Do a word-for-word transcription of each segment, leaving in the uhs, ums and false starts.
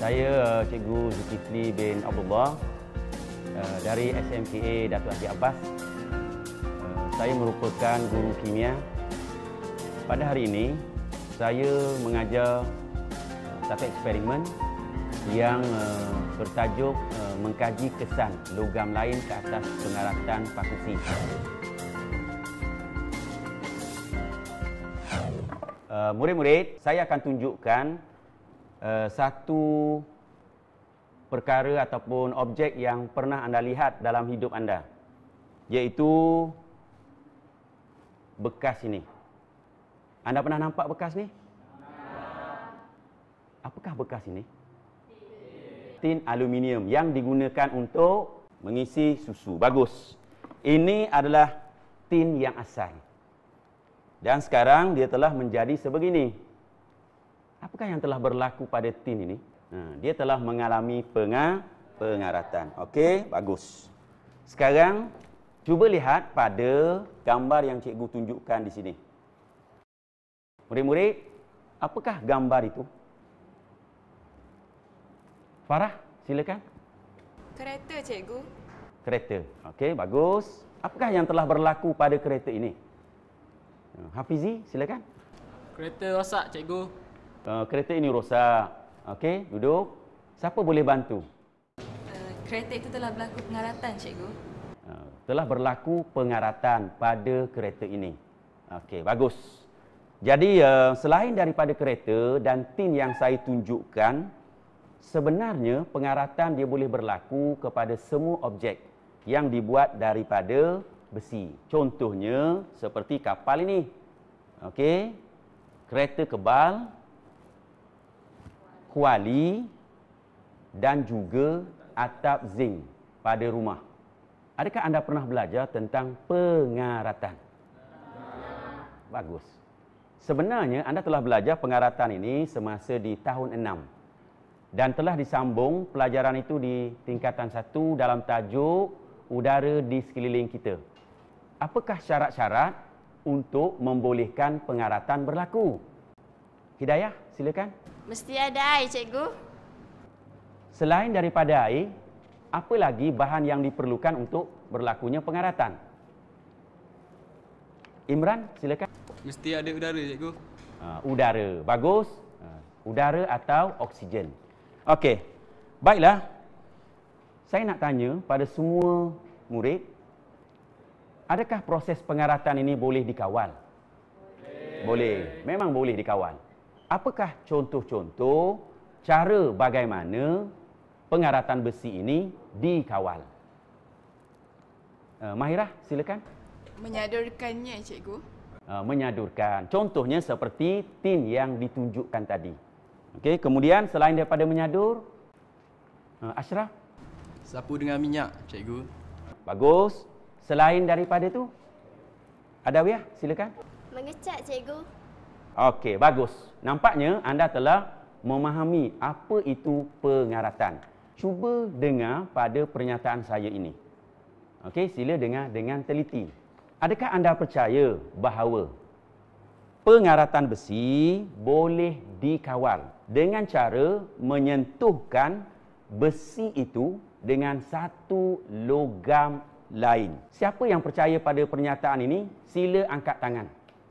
Saya uh, Cikgu Zulkifli bin Abdullah uh, dari S M K A Dato' Haji Abbas. Uh, saya merupakan guru kimia. Pada hari ini, saya mengajar uh, satu eksperimen yang uh, bertajuk uh, mengkaji kesan logam lain ke atas pengaratan pakusi. Uh, murid-murid, saya akan tunjukkan uh, satu perkara ataupun objek yang pernah anda lihat dalam hidup anda, iaitu bekas ini. Anda pernah nampak bekas ni? Apakah bekas ini? Tin aluminium yang digunakan untuk mengisi susu. Bagus. Ini adalah tin yang asal. Dan sekarang dia telah menjadi sebegini. Apakah yang telah berlaku pada tin ini? Ha, dia telah mengalami penga pengaratan. Okey, bagus. Sekarang cuba lihat pada gambar yang cikgu tunjukkan di sini. Murid-murid, apakah gambar itu? Farah, silakan. Kereta, cikgu. Kereta. Okey, bagus. Apakah yang telah berlaku pada kereta ini? Hafizi, silakan. Kereta rosak, cikgu. Uh, kereta ini rosak. Okey, duduk. Siapa boleh bantu? Uh, kereta itu telah berlaku pengaratan, cikgu. Uh, telah berlaku pengaratan pada kereta ini. Okey, bagus. Jadi, uh, selain daripada kereta dan tin yang saya tunjukkan, sebenarnya pengaratan dia boleh berlaku kepada semua objek yang dibuat daripada besi. Contohnya seperti kapal ini. Okey. Kereta kebal, kuali dan juga atap zinc pada rumah. Adakah anda pernah belajar tentang pengaratan? Bagus. Sebenarnya anda telah belajar pengaratan ini semasa di tahun enam. Dan telah disambung pelajaran itu di tingkatan satu dalam tajuk udara di sekeliling kita. Apakah syarat-syarat untuk membolehkan pengaratan berlaku? Hidayah, silakan. Mesti ada air, cikgu. Selain daripada air, apa lagi bahan yang diperlukan untuk berlakunya pengaratan? Imran, silakan. Mesti ada udara, cikgu. Uh, udara, bagus. Uh, udara atau oksigen. Okey, baiklah. Saya nak tanya pada semua murid, adakah proses pengaratan ini boleh dikawal? Boleh. Boleh, memang boleh dikawal. Apakah contoh-contoh cara bagaimana pengaratan besi ini dikawal? Uh, Mahirah, silakan. Menyadurkannya, cikgu. Uh, menyadurkan. Contohnya seperti tin yang ditunjukkan tadi. Okey, kemudian selain daripada menyadur, uh, Ashraf? Sapu dengan minyak, cikgu. Bagus. Selain daripada itu, Adawiyah, silakan. Mengecat, cikgu. Okey, bagus. Nampaknya anda telah memahami apa itu pengaratan. Cuba dengar pada pernyataan saya ini. Okey, sila dengar dengan teliti. Adakah anda percaya bahawa pengaratan besi boleh dikawal dengan cara menyentuhkan besi itu dengan satu logam lain? Siapa yang percaya pada pernyataan ini, sila angkat tangan.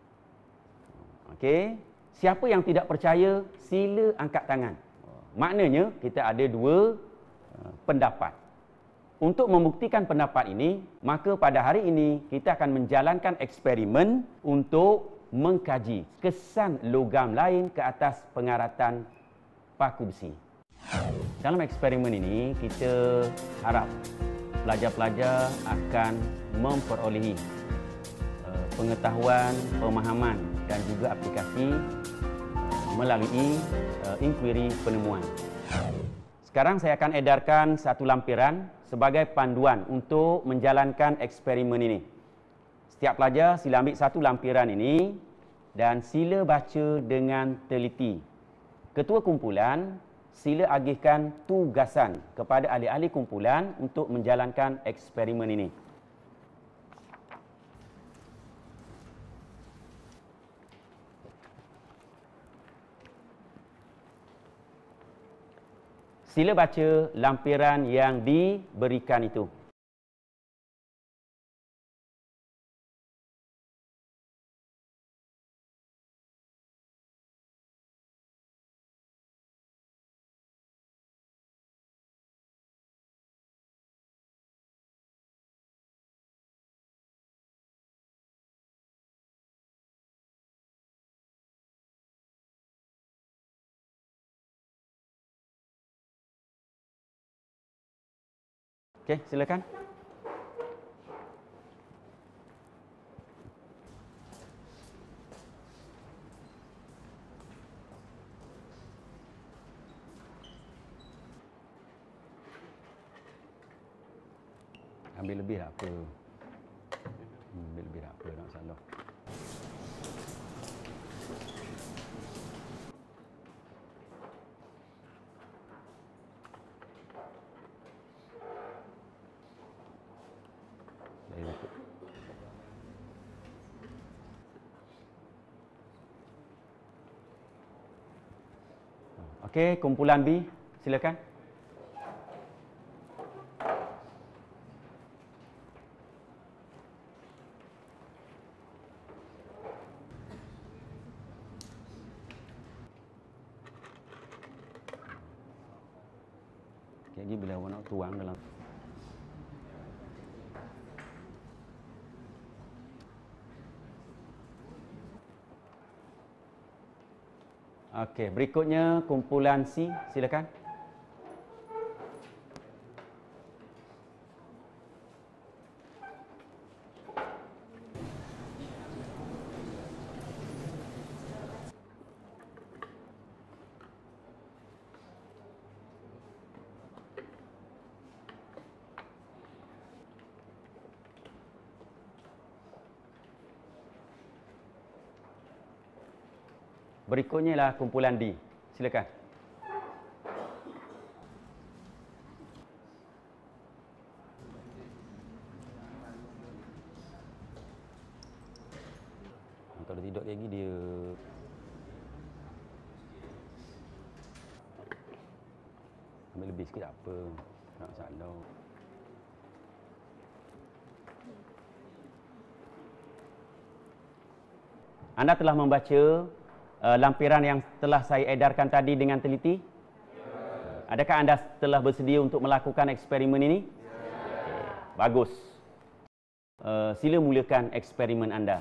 Okey. Siapa yang tidak percaya, sila angkat tangan. Maknanya kita ada dua uh, pendapat. Untuk membuktikan pendapat ini, maka pada hari ini kita akan menjalankan eksperimen untuk mengkaji kesan logam lain ke atas pengaratan paku besi. Dalam eksperimen ini, kita harap pelajar-pelajar akan memperolehi uh, pengetahuan, pemahaman dan juga aplikasi uh, melalui uh, inkuiri penemuan. Sekarang saya akan edarkan satu lampiran sebagai panduan untuk menjalankan eksperimen ini. Setiap pelajar sila ambil satu lampiran ini dan sila baca dengan teliti. Ketua kumpulan sila agihkan tugasan kepada ahli-ahli kumpulan untuk menjalankan eksperimen ini. Sila baca lampiran yang diberikan itu. Okey, silakan. Ambil lebih tak apa. Hmm, ambil lebih tak apa, tak masalah. Okey, kumpulan B, silakan. Okey, lagi bila awak nak tuang dalam Okey, berikutnya kumpulan C, silakan. Berikutnya lah kumpulan D. Silakan. Kalau tidur lagi dia ambil lebih sikit tak apa. Tak masalah. Anda telah membaca Uh, lampiran yang telah saya edarkan tadi dengan teliti? Ya. Adakah anda telah bersedia untuk melakukan eksperimen ini? Ya. Okay. Bagus. Uh, sila mulakan eksperimen anda.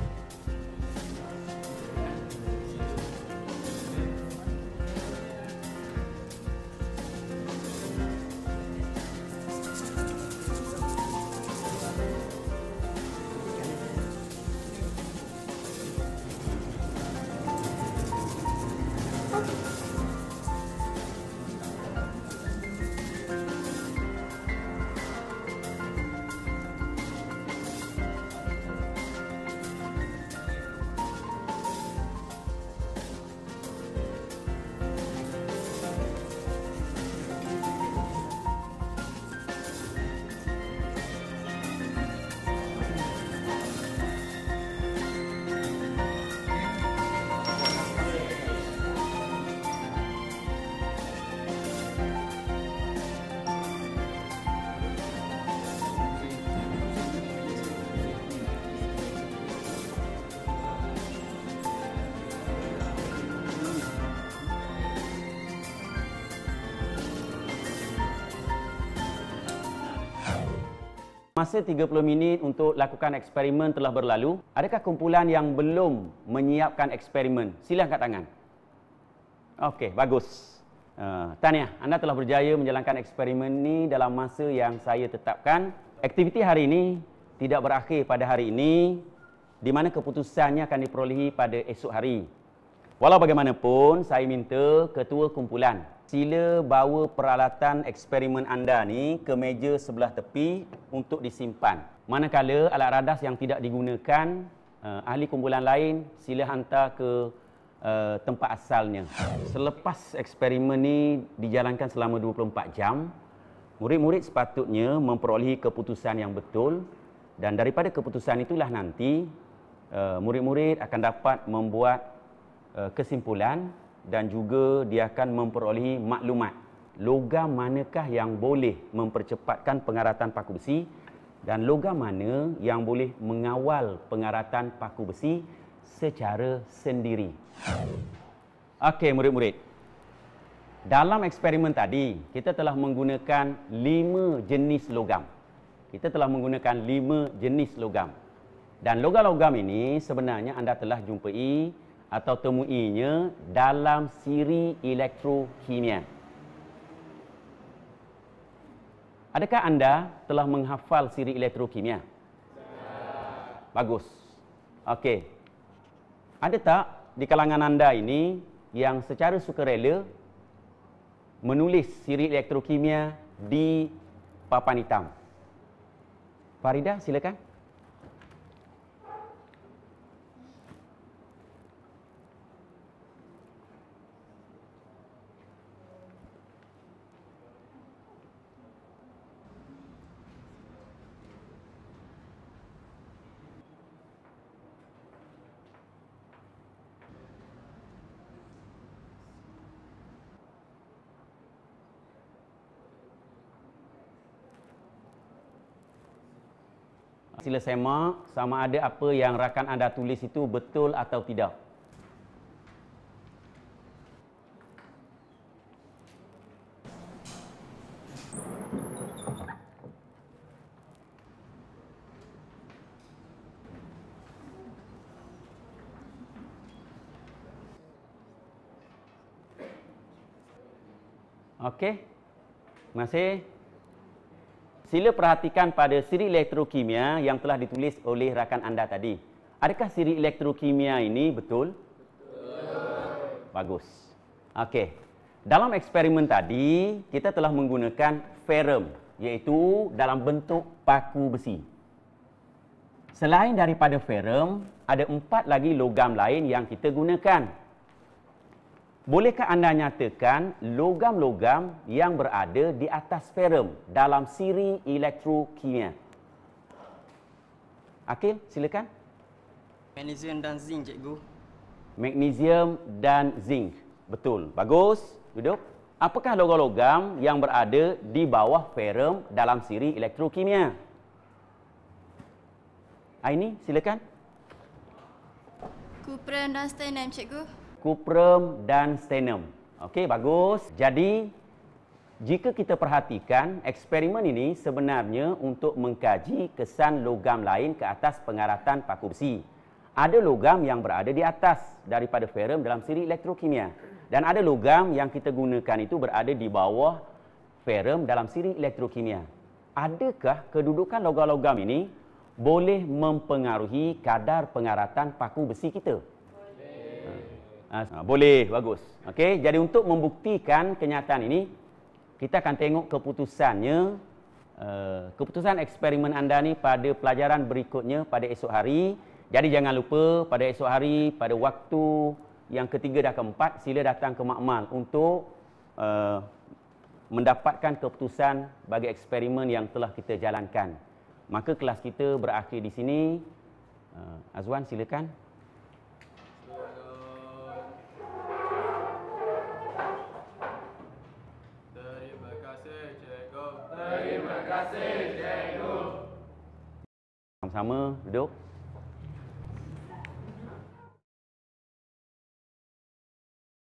Masa tiga puluh minit untuk lakukan eksperimen telah berlalu. Adakah kumpulan yang belum menyiapkan eksperimen? Sila angkat tangan. Okey, bagus. Uh, tahniah, anda telah berjaya menjalankan eksperimen ini dalam masa yang saya tetapkan. Aktiviti hari ini tidak berakhir pada hari ini, di mana keputusannya akan diperolehi pada esok hari. Walau bagaimanapun, saya minta ketua kumpulan sila bawa peralatan eksperimen anda ni ke meja sebelah tepi untuk disimpan. Manakala alat radas yang tidak digunakan, uh, ahli kumpulan lain sila hantar ke uh, tempat asalnya. Selepas eksperimen ni dijalankan selama dua puluh empat jam, murid-murid sepatutnya memperolehi keputusan yang betul, dan daripada keputusan itulah nanti uh, murid-murid akan dapat membuat uh, kesimpulan dan juga dia akan memperolehi maklumat. logam manakah yang boleh mempercepatkan pengaratan paku besi dan logam mana yang boleh mengawal pengaratan paku besi secara sendiri. Okey, murid-murid. Dalam eksperimen tadi, kita telah menggunakan lima jenis logam. Kita telah menggunakan lima jenis logam. Dan logam-logam ini sebenarnya anda telah jumpai atau temuinya dalam siri elektrokimia. Adakah anda telah menghafal siri elektrokimia? Bagus. Okey. Ada tak di kalangan anda ini yang secara sukarela menulis siri elektrokimia di papan hitam? Farida, silakan. Sila semak sama ada apa yang rakan anda tulis itu betul atau tidak. Okey. Terima kasih. Sila perhatikan pada siri elektrokimia yang telah ditulis oleh rakan anda tadi. Adakah siri elektrokimia ini betul? Betul. Bagus. Okey. Dalam eksperimen tadi, kita telah menggunakan ferrum, iaitu dalam bentuk paku besi. Selain daripada ferrum, ada empat lagi logam lain yang kita gunakan. Bolehkah anda nyatakan logam-logam yang berada di atas ferrum dalam siri elektrokimia? Akil, silakan. Magnesium dan zinc, cikgu. Magnesium dan zinc. Betul. Bagus. Duduk. Apakah logam-logam yang berada di bawah ferrum dalam siri elektrokimia? Aini, silakan. Kuprum dan strontium, cikgu. Kuprum dan strontium. Okey, bagus. Jadi, jika kita perhatikan, eksperimen ini sebenarnya untuk mengkaji kesan logam lain ke atas pengaratan paku besi. Ada logam yang berada di atas daripada ferrum dalam siri elektrokimia. Dan ada logam yang kita gunakan itu berada di bawah ferrum dalam siri elektrokimia. Adakah kedudukan logam-logam ini boleh mempengaruhi kadar pengaratan paku besi kita? Ha, boleh, bagus. Okey, jadi untuk membuktikan kenyataan ini, kita akan tengok keputusannya, uh, keputusan eksperimen anda ni pada pelajaran berikutnya pada esok hari. Jadi jangan lupa pada esok hari, pada waktu yang ketiga dan keempat, sila datang ke makmal untuk uh, mendapatkan keputusan bagi eksperimen yang telah kita jalankan. Maka kelas kita berakhir di sini. Uh, Azwan, silakan. Sama-sama duduk.